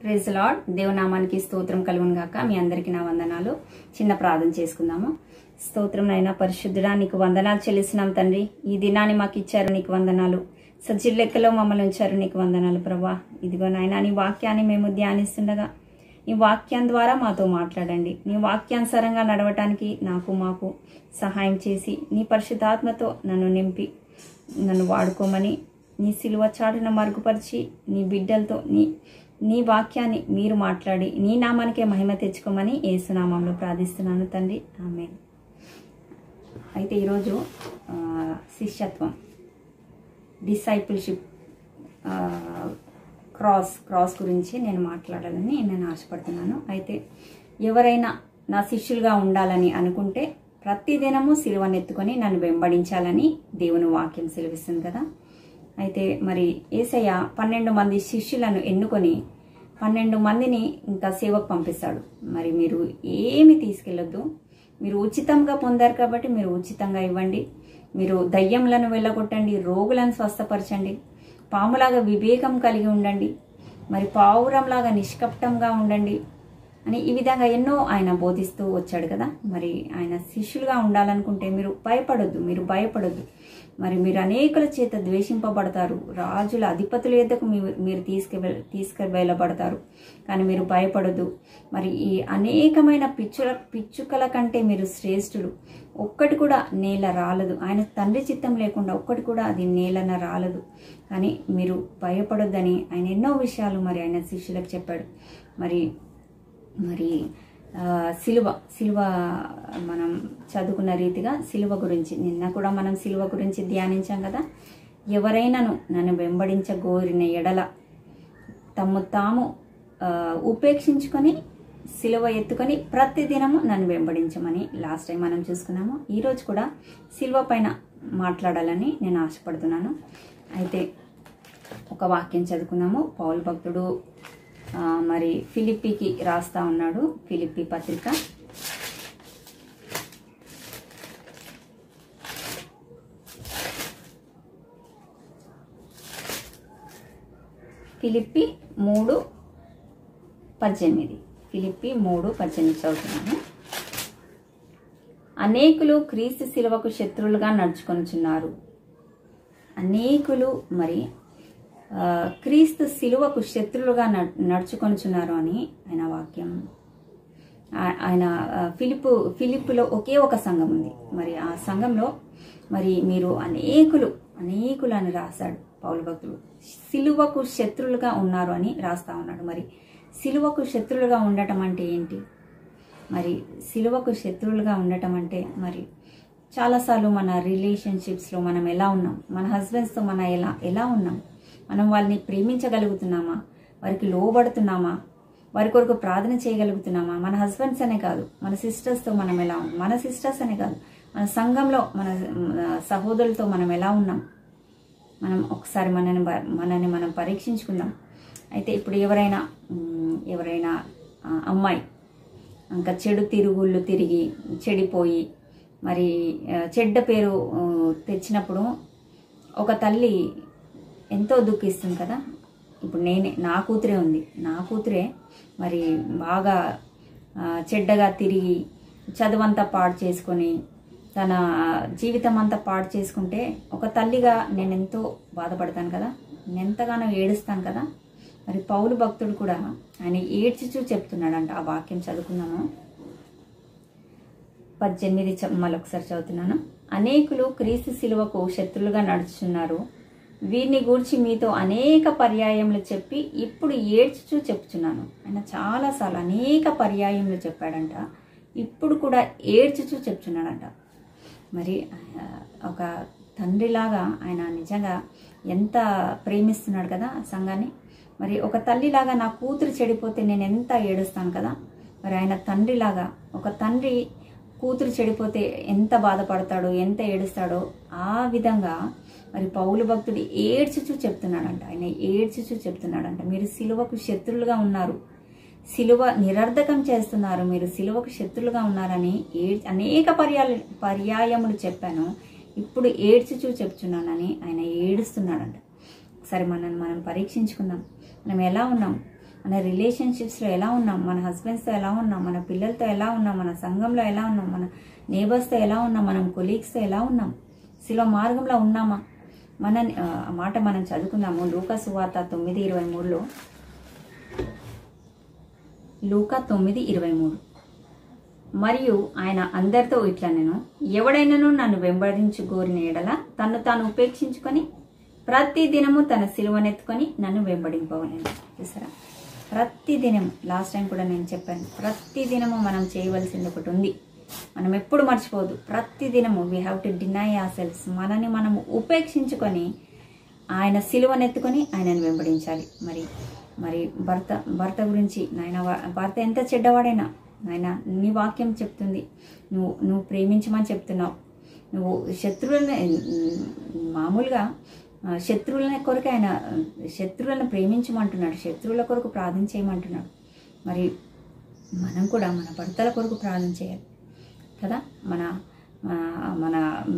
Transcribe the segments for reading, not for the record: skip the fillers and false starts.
Praise lord. దేవునామానికి స్తోత్రం కలుగును గాక. మీ అందరికీ నా వందనాలు. చిన్న ప్రార్థన చేసుకుందాము. స్తోత్రం నైనా పరిశుద్ధుడా, నీకు వందనాలు చెల్లిస్తున్నాం తండ్రి. ఈ దినాన్ని మాకు ఇచ్చారు, నీకు వందనాలు. సజ్జీ లెక్కలో మమ్మల్ని ఉంచారు, నీకు వందనాలు ప్రభా. ఇదిగో నాయనా, నీ వాక్యాన్ని మేము ధ్యానిస్తుండగా నీ వాక్యం ద్వారా మాతో మాట్లాడండి. నీ వాక్యానుసారంగా నడవటానికి మాకు సహాయం చేసి నీ పరిశుద్ధాత్మతో నన్ను నింపి నన్ను వాడుకోమని, నీ సిలువ చాటున మరుగుపరిచి నీ బిడ్డలతో నీ వాక్యాన్ని మీరు మాట్లాడి నీ నామానికే మహిమ తెచ్చుకోమని యేసునామంలో ప్రార్థిస్తున్నాను తండ్రి, ఆమేన్. అయితే ఈరోజు శిష్యత్వం, డిసైపుల్షిప్, క్రాస్ గురించి నేను మాట్లాడాలని నేను ఆశపడుతున్నాను. అయితే ఎవరైనా నా శిష్యులుగా ఉండాలని అనుకుంటే ప్రతిదినము సిలువనెత్తుకొని నన్ను వెంబడించాలని దేవుని వాక్యం సెలవిస్తుంది కదా. అయితే మరి యేసయ్య 12 మంది శిష్యులను ఎన్నుకొని 12 మందిని ఇంకా సేవకు పంపిస్తాడు. మరి మీరు ఏమి తీసుకెళ్ళొద్దు, మీరు ఉచితంగా పొందారు కాబట్టి మీరు ఉచితంగా ఇవ్వండి. మీరు దయ్యంలను వెళ్ళగొట్టండి, రోగులను స్వస్థపరచండి, పాములాగా వివేకం కలిగి ఉండండి, మరి పావురంలాగా నిష్కపటంగా ఉండండి అని ఈ విధంగా ఎన్నో ఆయన బోధిస్తూ వచ్చాడు కదా. మరి ఆయన శిష్యులుగా ఉండాలనుకుంటే మీరు భయపడొద్దు. మరి మీరు అనేకుల చేత ద్వేషింపబడతారు, రాజుల అధిపతుల యొద్దకు మీరు తీసుకువెళ్ళబడతారు, కానీ మీరు భయపడొద్దు. మరి ఈ అనేకమైన పిచ్చుకల కంటే మీరు శ్రేష్ఠులు. ఒక్కటి కూడా నేల రాలదు, ఆయన తండ్రి చిత్తం లేకుండా ఒక్కటి కూడా అది నేలన రాలదు. కానీ మీరు భయపడొద్దని ఆయన ఎన్నో విషయాలు మరి ఆయన శిష్యులకు చెప్పాడు. మరి సిలువ మనం చదువుకున్న రీతిగా సిలువ గురించి నిన్న కూడా మనం సిలువ గురించి ధ్యానించాం కదా. ఎవరైనాను నన్ను వెంబడించగోరిన ఎడల తమ్ము తాము ఉపేక్షించుకొని సిలువ ఎత్తుకొని ప్రతిదినము నన్ను వెంబడించమని లాస్ట్ టైం మనం చూసుకున్నాము. ఈరోజు కూడా సిలువ పైన మాట్లాడాలని నేను ఆశపడుతున్నాను. అయితే ఒక వాక్యం చదువుకున్నాము. పౌలు భక్తుడు మరి ఫిలిప్పీకి రాస్తా ఉన్నాడు. ఫిలిప్పీ పత్రిక ఫిలిప్పీ 3:18 ఫిలిప్పీ 3:18 చదువుతున్నాను. అనేకులు క్రీస్తు శిలువకు శత్రువులుగా నడుచుకొనుచున్నారు. అనేకులు మరి క్రీస్తు శిలువకు శత్రులుగా నడుచుకొనుచున్నారు అని ఆయన వాక్యం. ఆయన ఫిలిప్పులో ఒకే ఒక సంఘం ఉంది. మరి ఆ సంఘంలో మరి మీరు అనేకులు అని రాశాడు పౌలు భక్తుడు. సిలువకు శత్రులుగా ఉన్నారు అని రాస్తా ఉన్నాడు. మరి సిలువకు శత్రులుగా ఉండటం అంటే ఏంటి? మరి సిలువకు శత్రువులుగా ఉండటం అంటే మరి చాలాసార్లు మన రిలేషన్షిప్స్లో మనం ఎలా ఉన్నాం, మన హస్బెండ్స్తో మనం ఎలా ఉన్నాం, మనం వాళ్ళని ప్రేమించగలుగుతున్నామా, వారికి లోబడుతున్నామా, వారి కొరకు ప్రార్థన చేయగలుగుతున్నామా? మన హస్బెండ్స్ అనే కాదు, మన సిస్టర్స్తో మనం ఎలా ఉన్నాం, మన సిస్టర్స్ అనే కాదు, మన సంఘంలో మన సహోదరులతో మనం ఎలా ఉన్నాం? మనం ఒకసారి మనల్ని మనం పరీక్షించుకుందాం. అయితే ఇప్పుడు ఎవరైనా అమ్మాయి ఇంకా చెడు తిరుగుళ్ళు తిరిగి చెడిపోయి మరి చెడ్డ పేరు తెచ్చినప్పుడు ఒక తల్లి ఎంతో దుఃఖిస్తుంది కదా. ఇప్పుడు నా కూతురే ఉంది, నా కూతురే మరి బాగా చెడ్డగా తిరిగి చదువంతా పాడు చేసుకొని తన జీవితం అంతా పాడు చేసుకుంటే ఒక తల్లిగా నేను ఎంతో బాధపడతాను కదా, నేను ఎంతగానో ఏడుస్తాను కదా. మరి పౌలు భక్తుడు కూడా ఆయన ఏడ్చుచూ చెప్తున్నాడంట. ఆ వాక్యం చదువుకున్నాము. 18 మళ్ళొకసారి చదువుతున్నాను. అనేకులు క్రీస్తు శిలువకు శత్రులుగా నడుచున్నారు. వీరిని గూర్చి మీతో అనేక పర్యాయములు చెప్పి ఇప్పుడు ఏడ్చుచూ చెప్తున్నాను. ఆయన చాలాసార్లు అనేక పర్యాయములు చెప్పాడంట, ఇప్పుడు కూడా ఏడ్చుచూ చెప్తున్నాడంట. మరి ఒక తండ్రిలాగా ఆయన నిజంగా ఎంత ప్రేమిస్తున్నాడు కదా సంఘాన్ని. మరి ఒక తల్లిలాగా నా కూతురు చెడిపోతే నేను ఎంత ఏడుస్తాను కదా. మరి ఆయన తండ్రిలాగా, ఒక తండ్రి కూతురు చెడిపోతే ఎంత బాధపడతాడో, ఎంత ఏడుస్తాడో, ఆ విధంగా మరి పౌలు భక్తుడు ఏడ్చుచూ చెప్తున్నాడంట. ఆయన ఏడ్చుచూ చెప్తున్నాడంట, మీరు సిలువకు శత్రులుగా ఉన్నారు, సిలువ నిరర్ధకం చేస్తున్నారు, మీరు సిలువకు శత్రులుగా ఉన్నారని అనేక పర్యాయములు చెప్పాను, ఇప్పుడు ఏడ్చుచూ చెప్తున్నానని ఆయన ఏడుస్తున్నాడంట. ఒకసారి మనం పరీక్షించుకుందాం. మనం ఎలా ఉన్నాం? మన రిలేషన్షిప్స్లో ఎలా ఉన్నాం, మన హస్బెండ్స్తో ఎలా ఉన్నాం, మన పిల్లలతో ఎలా ఉన్నాం, మన సంఘంలో ఎలా ఉన్నాం, మన నేబర్స్తో ఎలా ఉన్నాం, మనం కొలీగ్స్తో ఎలా ఉన్నాం, శిలువ మార్గంలో ఉన్నామా? ఆ మాట మనం చదువుకుందాము. లూకా సువార్త 9:23లో, లూకా 9:23. మరియు ఆయన అందరితో ఇట్లా, నేను ఎవడైనాను నన్ను వెంబడించు కోరిన ఎడల తను తాను ఉపేక్షించుకొని ప్రతి దినము తన సిలువనెత్తుకొని నన్ను వెంబడింపవలెను. చూసారా, ప్రతి దినము, లాస్ట్ టైం కూడా నేను చెప్పాను, ప్రతి దినము మనం చేయవలసింది ఒకటి ఉంది. మనం ఎప్పుడు మర్చిపోవద్దు, ప్రతి దినము we have to deny our selfs. మనని మనము ఉపేక్షించుకొని ఆయన సిలువనెత్తుకొని ఆయనను వెంబడించాలి. మరి భర్త గురించి, నాయన భర్త ఎంత చెడ్డవాడైనా, నాయన నీ వాక్యం చెప్తుంది, నువ్వు ప్రేమించమని చెప్తున్నావు. నువ్వు శత్రువులని, మామూలుగా శత్రువుల కొరకు ఆయన శత్రువులను ప్రేమించమంటున్నాడు, శత్రువుల కొరకు ప్రార్థన చేయమంటున్నాడు. మరి మనం కూడా మన భర్తల కొరకు ప్రార్థన చేయాలి కదా. మన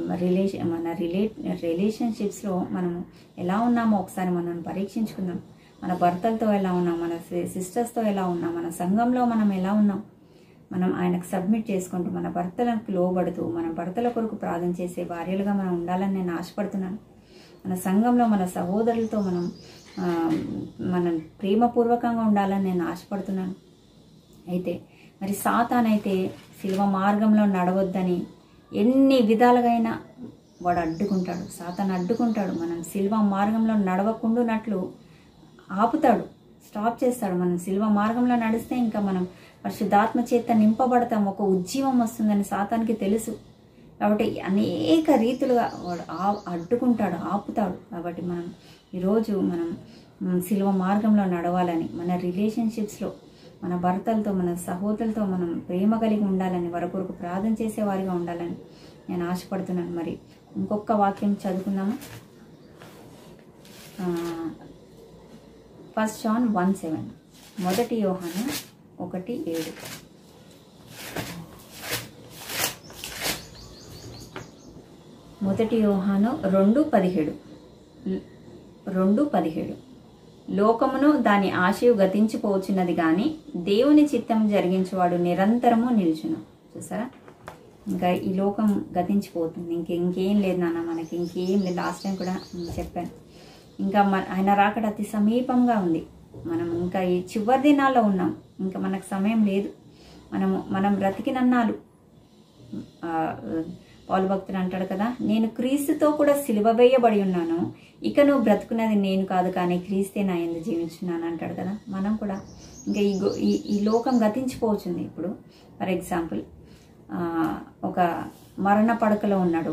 రిలేషన్షిప్స్లో మనము ఎలా ఉన్నామో ఒకసారి మనం పరీక్షించుకుందాం. మన భర్తలతో ఎలా ఉన్నాం, మన సిస్టర్స్తో ఎలా ఉన్నాం, మన సంఘంలో మనం ఎలా ఉన్నాం. మనం ఆయనకు సబ్మిట్ చేసుకుంటూ, మన భర్తలకు లోబడుతూ, మన భర్తల కొరకు ప్రార్థన చేసే భార్యలుగా మనం ఉండాలని నేను ఆశపడుతున్నాను. మన సంఘంలో మన సహోదరులతో మనం ప్రేమపూర్వకంగా ఉండాలని నేను ఆశపడుతున్నాను. అయితే మరి సాతానైతే శిలువ మార్గంలో నడవద్దని ఎన్ని విధాలుగా అయినా వాడు అడ్డుకుంటాడు. సాతాను అడ్డుకుంటాడు. మనం శిలువ మార్గంలో నడవకుండానట్లు ఆపుతాడు, స్టాప్ చేస్తాడు. మనం శిలువ మార్గంలో నడిస్తే ఇంకా మనం పరిశుద్ధాత్మ చేత నింపబడతాం, ఒక ఉజ్జీవం వస్తుందని సాతానికి తెలుసు. కాబట్టి అనేక రీతులుగా వాడు అడ్డుకుంటాడు, ఆపుతాడు. కాబట్టి ఈరోజు మనం శిలువ మార్గంలో నడవాలని, మన రిలేషన్షిప్స్లో మన భర్తలతో, మన సహోదరులతో మనం ప్రేమ కలిగి ఉండాలని, వారి కొరకు ప్రార్థన చేసేవారిగా ఉండాలని నేను ఆశపడుతున్నాను. మరి ఇంకొక వాక్యం చదువుకుందాము. 1 John 1:7, 1 యోహాను 1:7. మొదటి యోహాను 2:17. లోకమును దాని ఆశయు గతించిపోవచ్చున్నది గాని దేవుని చిత్తం జరిగించేవాడు నిరంతరము నిలుచును. చూసారా, ఇంకా ఈ లోకం గతించిపోతుంది, ఇంకేం లేదు నాన్న, మనకి ఇంకేం లేదు. లాస్ట్ టైం కూడా చెప్పాను. ఇంకా ఆయన రాకడ అతి సమీపంగా ఉంది. మనం ఇంకా ఈ చివరి దినాల్లో ఉన్నాం. ఇంకా మనకు సమయం లేదు. మనం బ్రతికినన్నాళ్ళు, పౌలు భక్తుడు అంటాడు కదా, నేను క్రీస్తుతో కూడా సిలువ వేయబడి ఉన్నాను, ఇక నువ్వు బ్రతుకున్నది నేను కాదు కానీ క్రీస్తే నా యందు జీవించున్నాను అంటాడు కదా. మనం కూడా ఇంకా ఈ లోకం గతించిపోవచ్చుంది. ఇప్పుడు ఫర్ ఎగ్జాంపుల్, ఒక మరణ పడకలో ఉన్నాడు,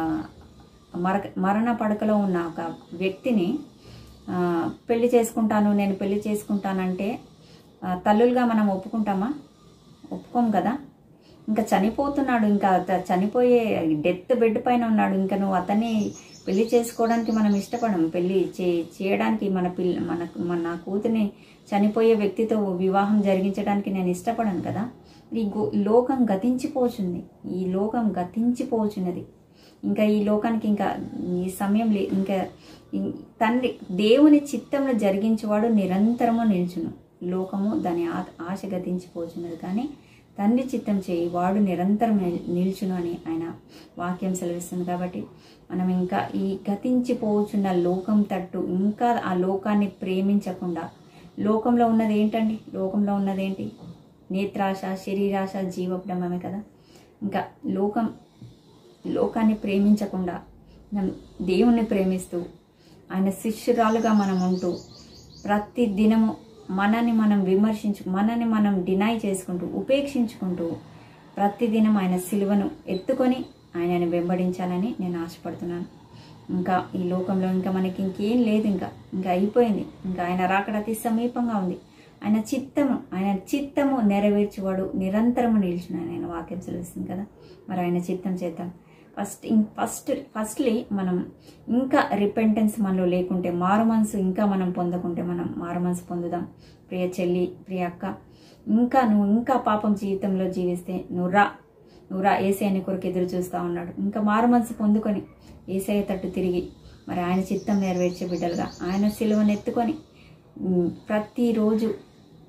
మరణ పడకలో ఉన్న ఒక వ్యక్తిని పెళ్లి చేసుకుంటానంటే తల్లులుగా మనం ఒప్పుకుంటామా? ఒప్పుకోం కదా. ఇంకా చనిపోతున్నాడు, ఇంకా చనిపోయే డెత్ బెడ్ పైన ఉన్నాడు. ఇంకా నువ్వు అతన్ని పెళ్లి చేసుకోవడానికి మనం ఇష్టపడం, పెళ్లి చేయడానికి మన కూతుర్ని చనిపోయే వ్యక్తితో వివాహం జరిగించడానికి నేను ఇష్టపడను కదా. ఈ లోకం గతించిపోచుంది, ఈ లోకం గతించిపోచున్నది. ఇంకా ఈ లోకానికి ఇంకా ఈ సమయం ఇంకా తండ్రి దేవుని చిత్తంలో జరిగించేవాడు నిరంతరము నిల్చును. లోకము దాని ఆశ గతించిపోచున్నది కానీ తండ్రి చిత్తం చేయి వాడు నిరంతరం నిల్చును అని ఆయన వాక్యం సెలవిస్తుంది. కాబట్టి మనం ఇంకా ఈ గతించిపోచున్న లోకం తట్టు ఇంకా ఆ లోకాన్ని ప్రేమించకుండా, లోకంలో ఉన్నది ఏంటండి? లోకంలో ఉన్నది ఏంటి? నేత్రాశ, శరీరాశ, జీవబ్రహ్మమే కదా. ఇంకా లోకాన్ని ప్రేమించకుండా దేవుణ్ణి ప్రేమిస్తూ ఆయన శిష్యురాలుగా మనం ఉంటూ ప్రతి దినము మనని మనం డినై చేసుకుంటూ, ఉపేక్షించుకుంటూ ప్రతిదినం ఆయన సిలువను ఎత్తుకొని ఆయనని వెంబడించాలని నేను ఆశపడుతున్నాను. ఇంకా ఈ లోకంలో ఇంకా మనకి ఇంకేం లేదు, ఇంకా అయిపోయింది. ఇంకా ఆయన రాకడ అతి సమీపంగా ఉంది. ఆయన చిత్తము నెరవేర్చేవాడు నిరంతరము నిలిచిన ఆయన వాక్యం సెలవిస్తుంది కదా. మరి ఆయన చిత్తం చేద్దాం. ఫస్ట్లీ మనం ఇంకా రిపెంటెన్స్ మనలో లేకుంటే, మారు మనసు ఇంకా మనం పొందకుంటే మనం మారు మనసు పొందుదాం. ప్రియ చెల్లి, ప్రియ అక్క, నువ్వు ఇంకా పాపం జీవితంలో జీవిస్తే నువ్వు రా ఏసయ్య కొరకు ఎదురు చూస్తూ ఉన్నాడు. ఇంకా మారు మనసు పొందుకొని ఏసయ్య తట్టు తిరిగి మరి ఆయన చిత్తం నెరవేర్చే బిడ్డలుగా ఆయన సిలువను ఎత్తుకొని ప్రతిరోజు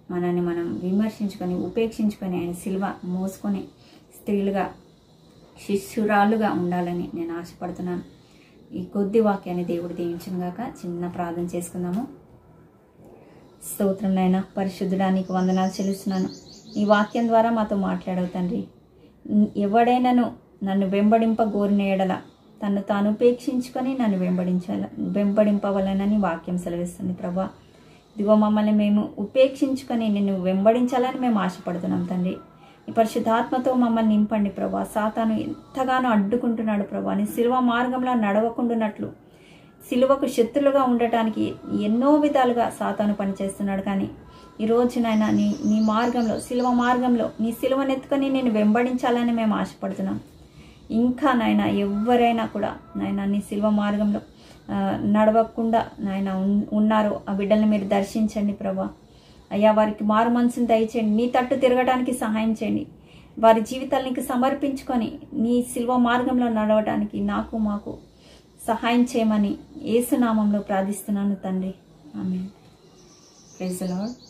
మనల్ని మనం విమర్శించుకొని ఉపేక్షించుకొని ఆయన సిలువ మోసుకొని స్త్రీలుగా శిష్యురాలుగా ఉండాలని నేను ఆశపడుతున్నాను. ఈ కొద్ది వాక్యాన్ని దేవుడు దీవించును గాక. చిన్న ప్రార్థన చేసుకుందాము. స్తోత్రం నాయనా, పరిశుద్ధుడా, నీకు వందనాలు చెల్లిస్తున్నాను. ఈ వాక్యం ద్వారా మాతో మాట్లాడవు తండ్రి. ఎవడైనాను నన్ను వెంబడింపగోరిన ఎడల తను తాను ఉపేక్షించుకొని నన్ను వెంబడింపవలనని వాక్యం సెలవిస్తుంది ప్రభా. ఇదిగో మమ్మల్ని మేము ఉపేక్షించుకొని నిన్ను వెంబడించాలని మేము ఆశపడుతున్నాం తండ్రి. ఈ పరిశుద్ధాత్మతో మమ్మల్ని నింపండి ప్రభా. సాతాను ఎంతగానో అడ్డుకుంటున్నాడు ప్రభా. నీ సిలువ మార్గంలో నడవకుండానట్లు, సిలువకు శత్రులుగా ఉండటానికి ఎన్నో విధాలుగా సాతాను పనిచేస్తున్నాడు. కానీ ఈరోజు నాయన నీ మార్గంలో, సిలువ మార్గంలో నీ సిలువనెత్తుకొని నేను వెంబడించాలని మేము ఆశపడుతున్నాం. ఇంకా నాయన ఎవరైనా కూడా నాయన నీ సిలువ మార్గంలో నడవకుండా నాయన ఉన్నారో ఆ బిడ్డల్ని మీరు దర్శించండి ప్రభా. అయ్యా, వారికి మారు మనసును దయచేయండి. నీ తట్టు తిరగడానికి సహాయం చేయండి. వారి జీవితాలకి సమర్పించుకొని నీ సిలువ మార్గంలో నడవడానికి మాకు సహాయం చేయమని యేసు నామంలో ప్రార్థిస్తున్నాను తండ్రి. ఆమేన్. Praise the lord.